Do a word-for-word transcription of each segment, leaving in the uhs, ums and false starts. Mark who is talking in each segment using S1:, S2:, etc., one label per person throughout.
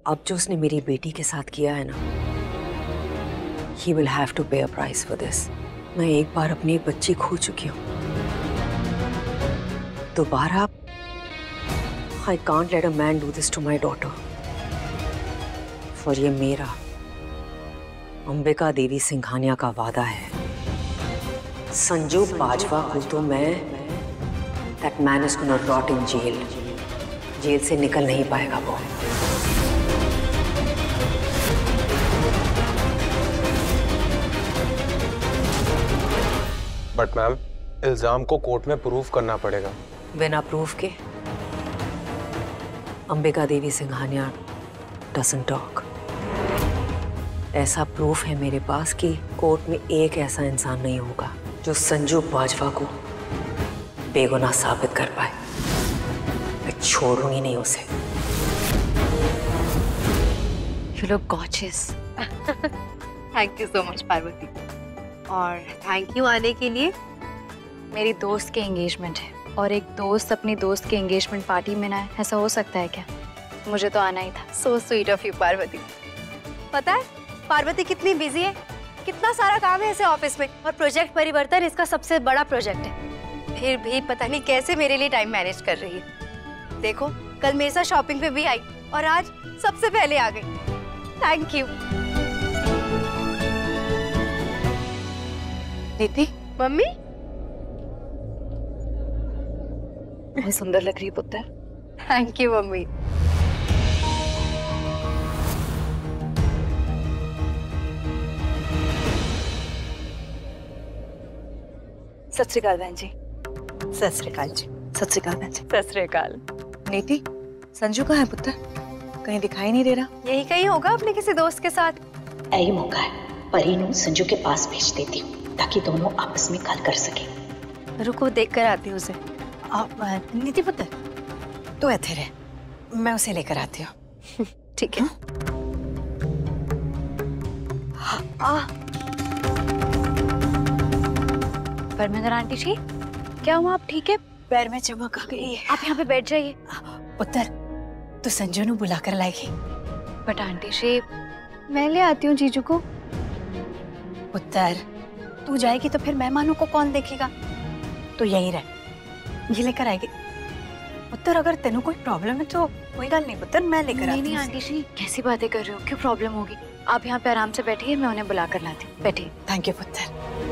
S1: अब जो उसने मेरी बेटी के साथ किया है ना, he will have to pay a price for this. मैं एक बार अपनी एक बच्ची खो चुकी हूँ, दोबारा I can't let a man do this to my daughter. और ये मेरा अंबिका देवी सिंघानिया का वादा है, संजू बाजवा को तो मैं that man is gonna rot in jail. Jail से निकल नहीं पाएगा वो।
S2: बट मैम, इल्जाम को कोर्ट में प्रूफ करना पड़ेगा।
S1: बिना प्रूफ के अंबिका देवी सिंघानिया doesn't talk. ऐसा प्रूफ है मेरे पास कि कोर्ट में एक ऐसा इंसान नहीं होगा जो संजू बाजवा को बेगुनाह साबित कर पाए। मैं छोड़ूंगी नहीं उसे।
S3: You look gorgeous.
S4: Thank you so much Parvati, और थैंक यू आने के लिए।
S3: मेरी दोस्त के एंगेजमेंट है और एक दोस्त अपनी दोस्त के एंगेजमेंट पार्टी में ना है, ऐसा हो सकता है क्या? मुझे तो आना ही था।
S4: So sweet of you Parvati. पता है पार्वती कितनी बिजी है, कितना सारा काम है इसे ऑफिस में, और प्रोजेक्ट परिवर्तन इसका सबसे बड़ा प्रोजेक्ट है। फिर भी पता नहीं कैसे मेरे लिए टाइम मैनेज कर रही है। देखो कल मेरे साथ शॉपिंग पे भी आई और आज सबसे पहले आ गई। Thank you.
S3: नीति,
S4: मम्मी
S3: बहुत सुंदर लग रही है पुत्र।
S4: Thank you mummy.
S3: सत श्री अकाल बहन जी।
S4: सत श्री अकाल जी।
S3: सत श्री अकाल बहन जी।
S4: सत श्री अकाल।
S3: नीति, संजू कहाँ है पुत्र? कहीं दिखाई नहीं दे रहा।
S4: यही कहीं होगा अपने किसी दोस्त के साथ।
S5: यही मौका है, परी नू संजू के पास भेज देती हूँ ताकि दोनों आपस में गल कर सके।
S4: रुको देख कर आती हूँ उसे।
S6: नीति पुत्र, तू इधर रह, मैं उसे लेकर आती हूँ।
S4: ठीक है।
S3: आ परमिंदर आंटी जी, क्या हुआ? आप ठीक है?
S6: पैर में चमक आ गई है।
S3: आप यहाँ पे बैठ जाइए।
S6: पुत्र, तू संजू नू बुला कर लाएगी।
S3: बट आंटी जी, मैं ले आती हूँ जीजू को।
S6: पुत्र, तू जाएगी तो फिर मेहमानों को कौन देखेगा? तो यहीं रह, ये लेकर आएगी। पुत्र, अगर तेनू कोई प्रॉब्लम है तो कोई गल नहीं पुत्र, मैं लेकर आती हूँ।
S3: नहीं आंटी जी, कैसी बातें कर रहे हो? क्यों प्रॉब्लम होगी? आप यहाँ पे आराम से बैठिए, मैं उन्हें बुला कर लाती हूँ। बैठिए।
S6: थैंक यू पुत्र।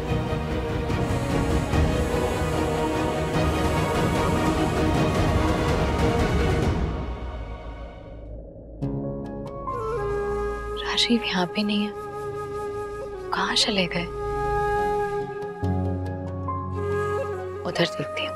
S3: राजीव यहाँ पे नहीं है, कहाँ चले गए? उधर देखती हूँ।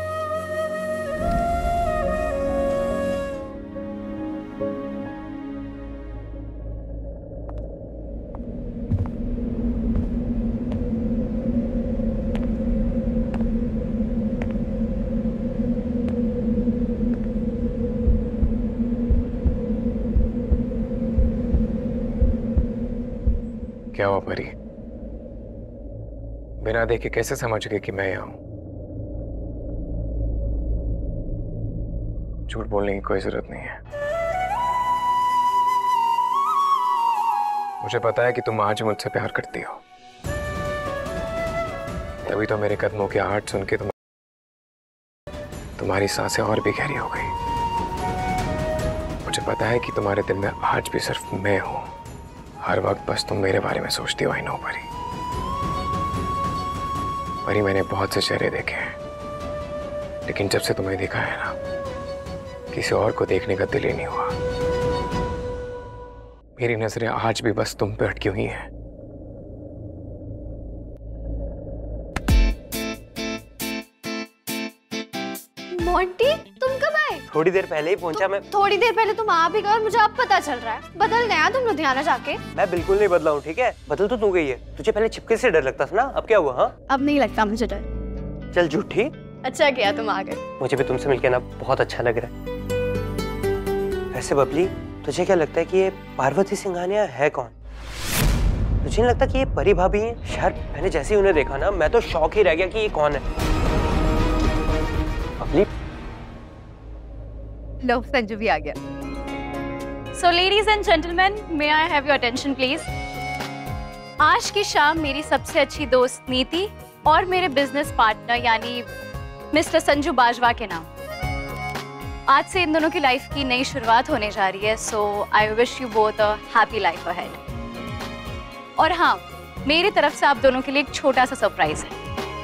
S2: क्या हुआ परी? बिना देखे कैसे समझ गए कि मैं यहाँ हूं? झूठ बोलने की कोई जरूरत नहीं है। मुझे पता है कि तुम आज मुझसे प्यार करती हो, तभी तो मेरे कदमों की आहट सुन के तुम तुम्हारी सांसें और भी गहरी हो गई। मुझे पता है कि तुम्हारे दिल में आज भी सिर्फ मैं हूं। हर वक्त बस तुम मेरे बारे में सोचती हो। आई नो परी। परी, मैंने बहुत से चेहरे देखे हैं, लेकिन जब से तुम्हें देखा है ना, किसी और को देखने का दिल ही नहीं हुआ। मेरी नजरें आज भी बस तुम पे अटकी हुई हैं।
S4: मोंटी, तुम कब आए?
S7: थोड़ी देर पहले ही पहुंचा मैं।
S4: थोड़ी देर पहले तुम आ भी गए और मुझे अब पता चल रहा है। बदल गया तुम लुधियाना जाके।
S7: मैं बिल्कुल नहीं बदला हूँ, ठीक है? बदल तो तू गई है। तुझे पहले छिपके से डर लगता था ना, अब क्या हुआ? हाँ,
S4: अब नहीं लगता मुझे डर।
S7: चल झूठी।
S4: अच्छा किया तुम आ गए।
S7: मुझे भी तुमसे मिलके ना बहुत अच्छा लग रहा है। वैसे बबली, तुझे क्या लगता है कि ये पार्वती सिंघानिया है कौन? मुझे नहीं लगता कि ये परी भाभी हैं। शायद मैंने जैसे ही उन्हें देखा ना, मैं तो शॉक ही रह गया कि ये कौन है। बबली,
S4: लो, संजू भी आ गया।
S3: So ladies and gentlemen, may I have your attention please? आज की शाम मेरी सबसे अच्छी दोस्त नीति और मेरे बिजनेस पार्टनर यानी मिस्टर संजू बाजवा के नाम। आज से इन दोनों की लाइफ की नई शुरुआत होने जा रही है। So I wish you both a happy life ahead. और हाँ, मेरी तरफ से आप दोनों के लिए एक छोटा सा सरप्राइज है।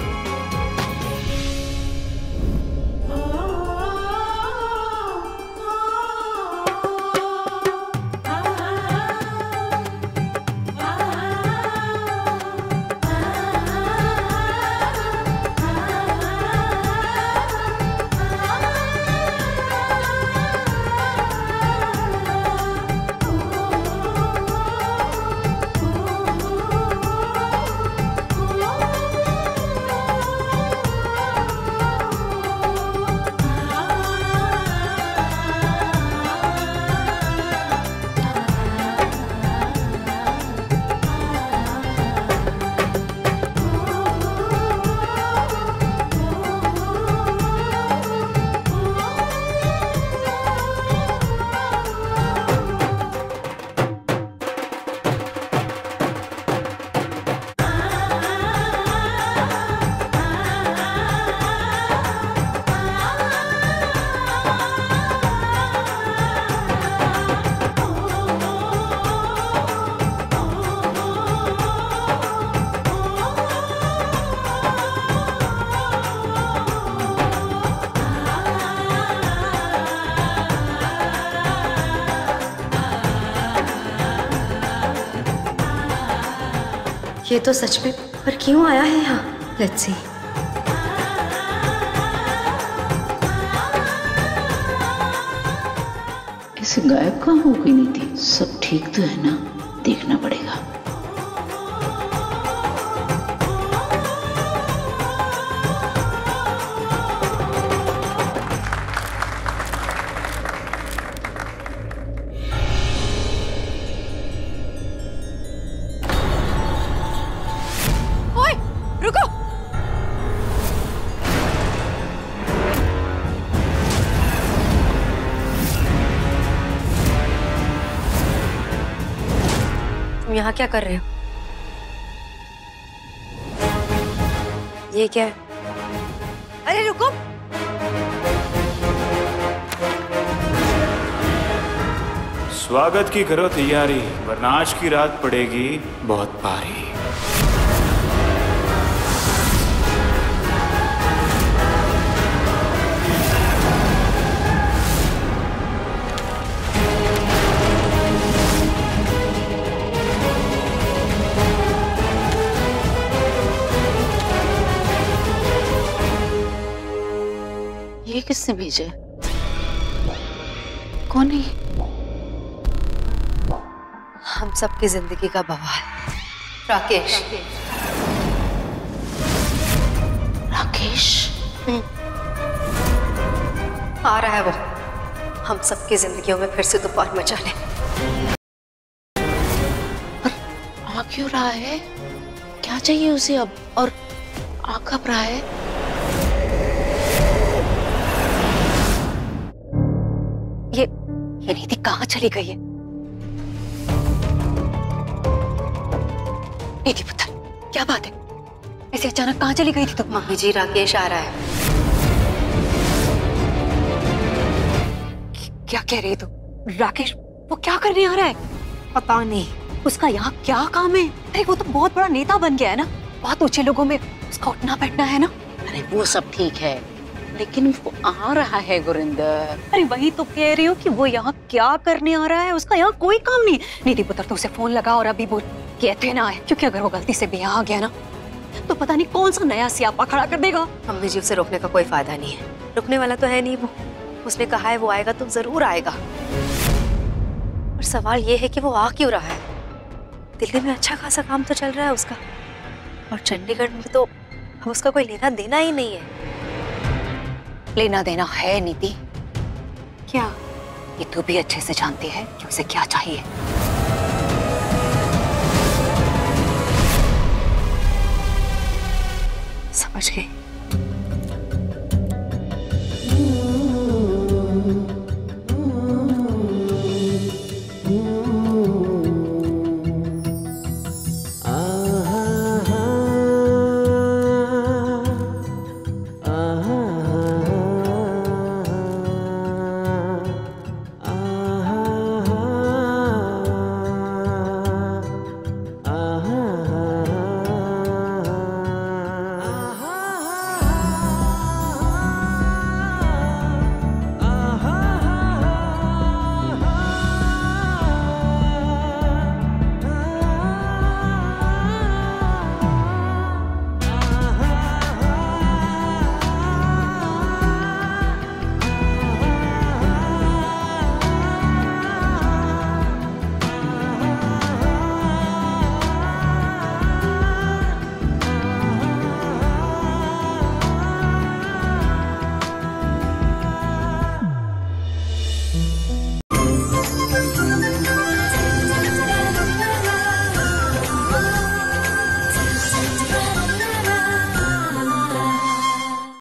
S4: ये तो सच में, पर क्यों आया है यहाँ? Let's see.
S5: ऐसे गायब कहाँ हो गई नीति? सब ठीक तो है ना? देखना पड़ेगा।
S4: रुको। तुम यहाँ क्या कर रहे हो? ये क्या है? अरे रुको।
S8: स्वागत की करो तैयारी, वरना आज की रात पड़ेगी बहुत भारी।
S5: ये किसने भेजा? कौन है?
S4: हम सबकी जिंदगी का बवाल, राकेश।
S5: राकेश?
S4: आ रहा है वो, हम सबकी जिंदगियों में फिर से तूफान मचाने।
S5: आ क्यों रहा है? क्या चाहिए उसे अब? और आ कब रहा है?
S4: ये ये नीति कहाँ चली गई है? नीति पुत्र, क्या बात है? ऐसे अचानक कहाँ चली गई थी तुम? मम्मी जी, राकेश आ रहा है। क्या कह रही तू? राकेश वो क्या करने आ रहा है? पता नहीं, उसका यहाँ क्या काम है? अरे वो तो बहुत बड़ा नेता बन गया है ना, बहुत ऊंचे लोगों में उसका उठना बैठना है ना।
S5: अरे वो सब ठीक है, लेकिन वो आ रहा है गुरिंदर।
S6: अरे वही तो कह रही हूँ कि वो यहाँ क्या करने आ रहा है, उसका यहाँ कोई काम नहीं। नीति पुत्र तो उसे फोन लगा और अभी बोल कहते ना आए, क्योंकि अगर वो गलती से भी यहाँ आ गया ना तो पता नहीं कौन सा नया सियापा खड़ा कर देगा।
S4: मम्मी जी, उसे रोकने का कोई फायदा नहीं है, रुकने वाला तो है नहीं वो। उसने कहा है वो आएगा तो जरूर आएगा। और सवाल ये है कि वो आ क्यों रहा है? दिल्ली में अच्छा खासा काम तो चल रहा है उसका, और चंडीगढ़ में तो उसका कोई लेना देना ही नहीं है।
S6: लेना देना है नीति।
S4: क्या?
S6: ये तू भी अच्छे से जानती है कि उसे क्या चाहिए।
S4: समझ गई।